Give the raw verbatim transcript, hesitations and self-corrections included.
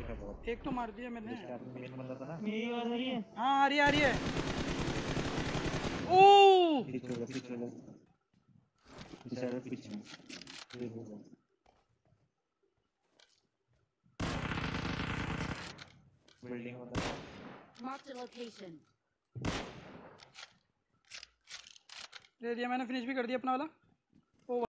है बहुत। एक तो मार दिया मैंने। मेन बंदा था ना। मेरी आवाज आ रही है? हाँ आ रही है आ रही है। ओ पीछे हो पीछे हो पीछे पीछे बिल्डिंग में। Mark the location. दे दिया मैंने, फिनिश भी कर दिया अपना वाला।